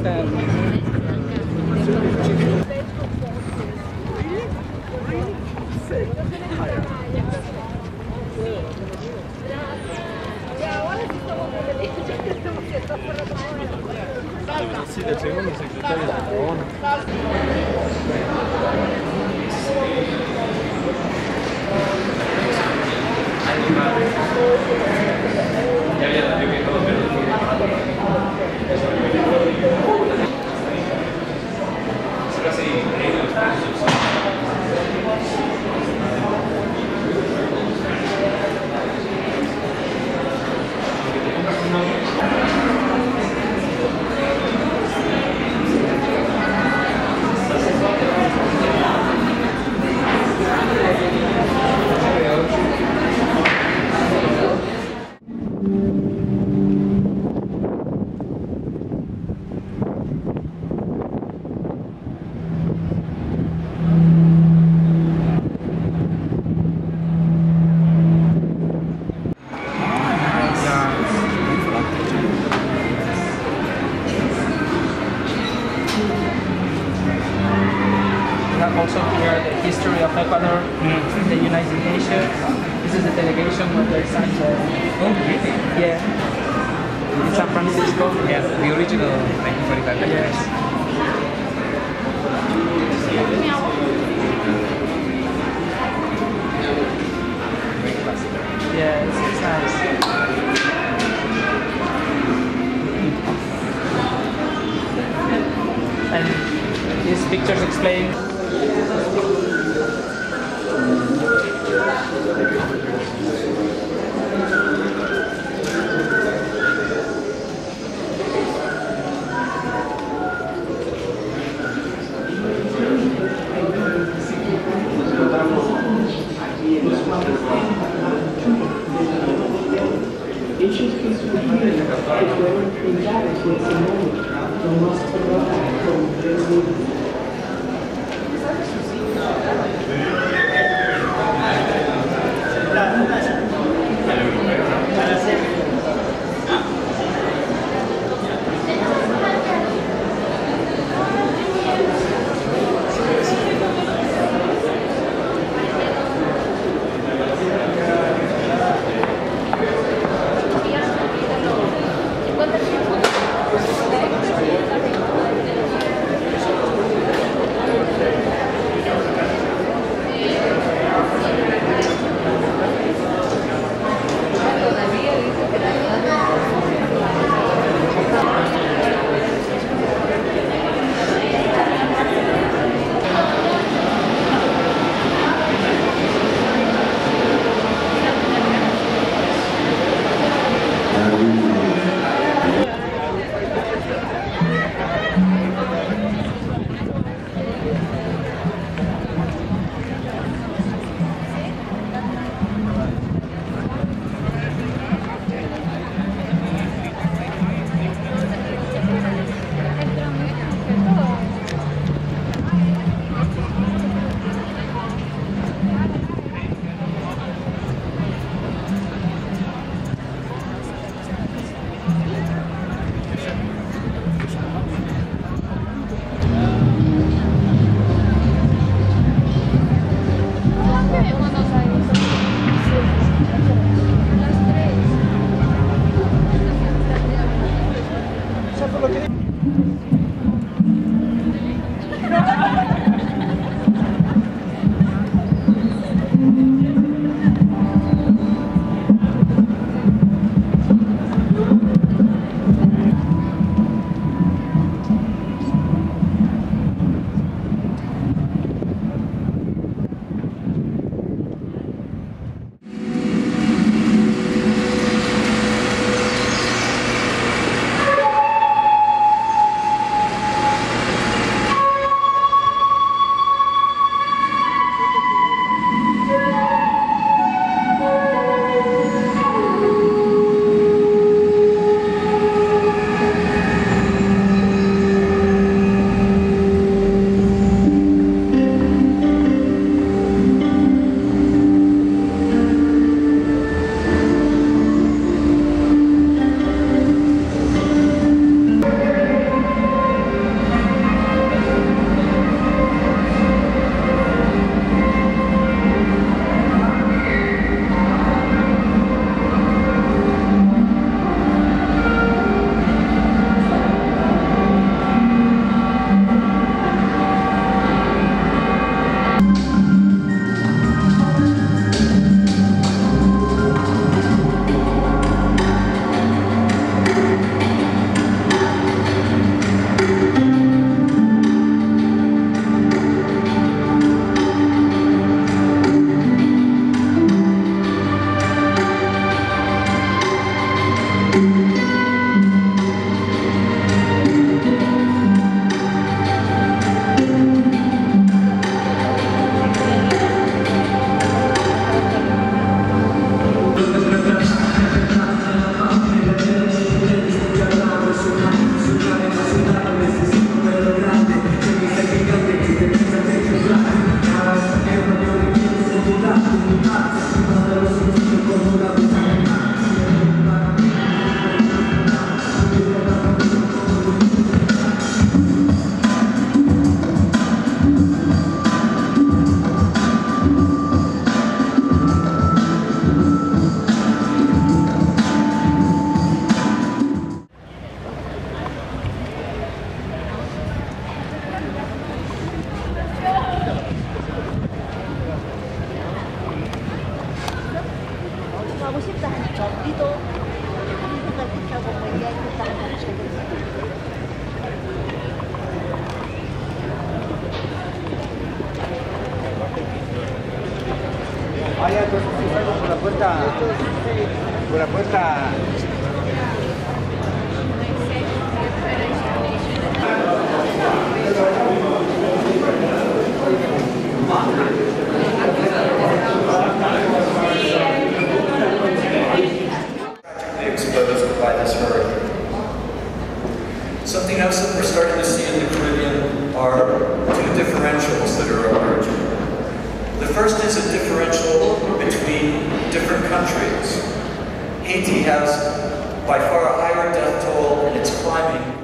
Sí, del segundo secretario de la ONU. Also here the history of Ecuador, the United Nations. This is the delegation where they signed the... Oh, really? Yeah. In San Francisco. Yeah, the original 1945 declaration. Yeah, it's nice. And these pictures explain Hechos que surgiram que foram enfrentados nesse mundo no nosso lugar como presídio. puerta. Exposed by this hurricane. Something else that we're starting to see in the Caribbean are two differentials that are emerging. The first is a differential between different countries. Haiti has by far a higher death toll, and it's climbing